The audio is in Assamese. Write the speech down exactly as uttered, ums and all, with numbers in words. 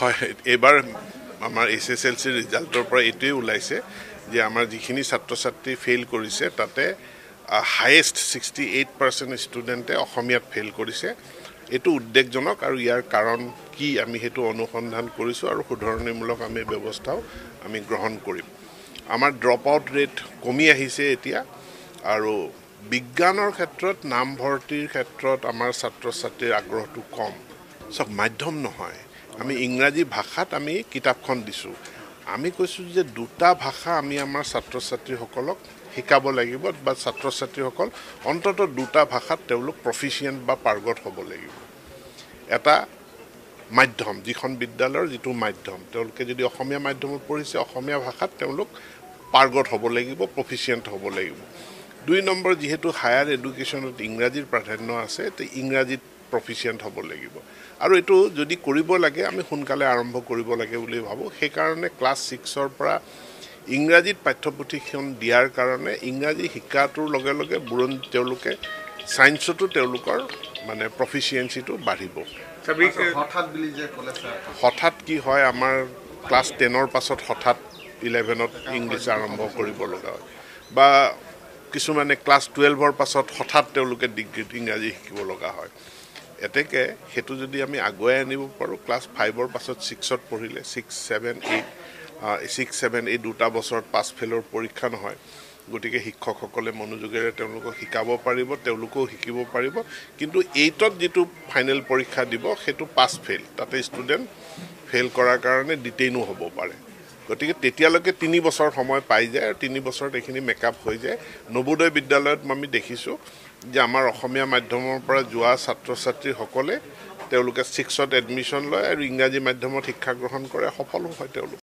হয় এবাৰ আমাৰ এছ এছ এল চিৰ ৰিজাল্টৰ পৰা এইটোৱে ওলাইছে যে আমাৰ যিখিনি ছাত্ৰ ছাত্ৰী ফেইল কৰিছে তাতে হাইয়েষ্ট ছিক্সটি এইট পাৰ্চেণ্ট ষ্টুডেণ্টে অসমীয়াত ফেইল কৰিছে এইটো উদ্বেগজনক আৰু ইয়াৰ কাৰণ কি আমি সেইটো অনুসন্ধান কৰিছোঁ আৰু শুধৰণিমূলক আমি ব্যৱস্থাও আমি গ্ৰহণ কৰিম আমাৰ ড্ৰপ আউট ৰেট কমি আহিছে এতিয়া আৰু বিজ্ঞানৰ ক্ষেত্ৰত নামভৰ্তিৰ ক্ষেত্ৰত আমাৰ ছাত্ৰ ছাত্ৰীৰ আগ্ৰহটো কম সব মাধ্যম নহয় আমি ইংৰাজী ভাষাত আমি কিতাপখন দিছোঁ আমি কৈছোঁ যে দুটা ভাষা আমি আমাৰ ছাত্ৰ ছাত্ৰীসকলক শিকাব লাগিব বা ছাত্ৰ ছাত্ৰীসকল অন্ততঃ দুটা ভাষাত তেওঁলোক প্ৰফিচিয়েণ্ট বা পাৰ্গত হ'ব লাগিব এটা মাধ্যম যিখন বিদ্যালয়ৰ যিটো মাধ্যম তেওঁলোকে যদি অসমীয়া মাধ্যমত পঢ়িছে অসমীয়া ভাষাত তেওঁলোক পাৰ্গত হ'ব লাগিব প্ৰফিচিয়েণ্ট হ'ব লাগিব দুই নম্বৰ যেহেতু হায়াৰ এডুকেশ্যনত ইংৰাজীৰ প্ৰাধান্য আছে তে ইংৰাজীত প্ৰফিচিয়েণ্ট হ'ব লাগিব আৰু এটো যদি কৰিব লাগে আমি সোনকালে আৰম্ভ কৰিব লাগে বুলি ভাবো সেই কাৰণে ক্লাছ ছিক্সৰ পৰা ইংৰাজীত পাঠ্যপুথিখন দিয়াৰ কাৰণে ইংৰাজী শিকাটোৰ লগে লগে বুৰণ তেওঁলোকে সায়েন্সটো তেওঁলোকৰ মানে প্ৰফিচিয়েন্সিটো বাঢ়িব হঠাৎ বুলি যে ক'লে স্যাৰ হঠাৎ কি হয় আমাৰ ক্লাছ টেনৰ পাছত হঠাৎ ইলেভেনত ইংলিছ আৰম্ভ কৰিব লগা হয় বা কিছুমানে ক্লাছ টুৱেলভৰ পাছত হঠাৎ তেওঁলোকে ডিগ্ৰীত ইংৰাজী শিকিব লগা হয় এতেকে হেতু যদি আমি আগুৱাই আনিব পাৰো ক্লাছ ফাইভৰ পাছত ছিক্সত পঢ়িলে six seven eight six seven এই দুটা বছৰত পাছ ফেলৰ পৰীক্ষা নহয় গতিকে শিক্ষকসকলে মনোযোগেৰে তেওঁলোকক শিকাব পাৰিব তেওঁলোকও শিকিব পাৰিব কিন্তু এইটত যেটো ফাইনেল পৰীক্ষা দিব হেতু পাছ ফেল তাতে ষ্টুডেন্ট ফেল কৰাৰ কাৰণে ডিটেইনো হ'ব পাৰে গতিকে তেতিয়ালৈকে তিনি বছৰ সময় পাই যায় আৰু তিনি বছৰত এখিনি মেকআপ হৈ যায় নবোদয় বিদ্যালয়ত আমি দেখিছো যে আমাৰ অসমীয়া মাধ্যমৰ পৰা যোৱা ছাত্ৰ ছাত্ৰী সকলে তেওঁলোকে ছিক্সত এডমিশন লয় আৰু ইংৰাজী মাধ্যমত শিক্ষা গ্ৰহণ কৰে সফল হয় তেওঁলোক